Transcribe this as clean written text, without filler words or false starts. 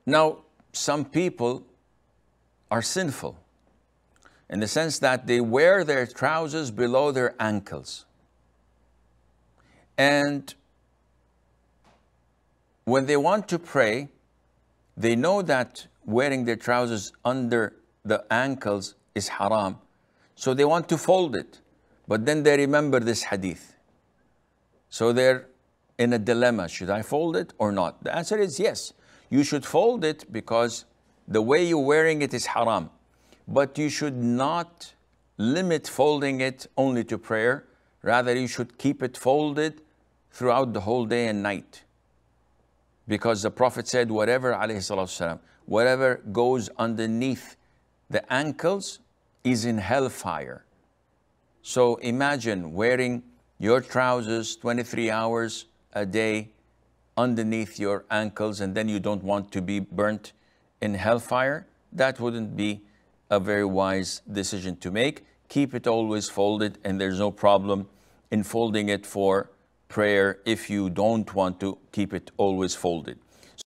Now, some people are sinful in the sense that they wear their trousers below their ankles. And when they want to pray, they know that wearing their trousers under the ankles is haram. So they want to fold it. But then they remember this hadith. So they're in a dilemma. Should I fold it or not? The answer is yes. You should fold it because the way you're wearing it is haram. But you should not limit folding it only to prayer. Rather, you should keep it folded throughout the whole day and night. Because the Prophet said, whatever, alayhi salatu wasalam, whatever goes underneath the ankles is in hellfire. So imagine wearing your trousers 23 hours a day underneath your ankles, and then you don't want to be burnt in hellfire. That wouldn't be a very wise decision to make. Keep it always folded, and there's no problem in folding it for prayer if you don't want to keep it always folded.